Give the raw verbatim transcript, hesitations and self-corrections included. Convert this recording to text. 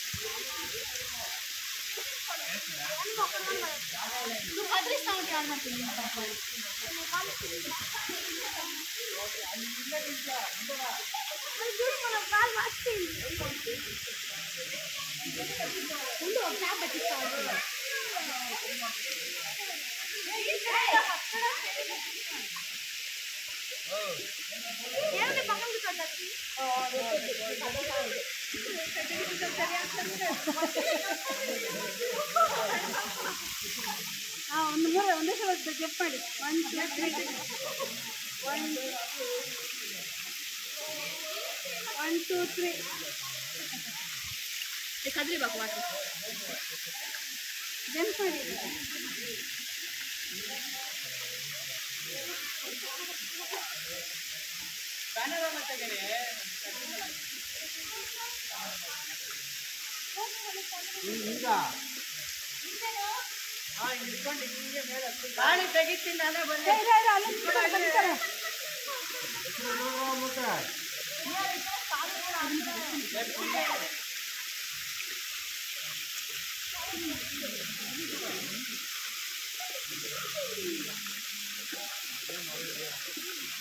నువ్వు కదిలిస్తా ఉంటే ఆడమంటుంది మనం కాలు మార్చింది ముందు ఒక ట్యాబ్ పెట్టిస్తా ఏమంటే పక్కన కూర్చోండి ಒಂದು ಮೂರು ಒಂದೇ ಸಲ ಚೆಕ್ ಮಾಡಿ one two three one one two three ಕದ್ರಿಬೇಕು ವಾಟರ್ ಜಂಪ್ ಮಾಡಿ ಗಾಳಿ ತೆಗಿತೀನಿ ಅದೇ ಬಂದು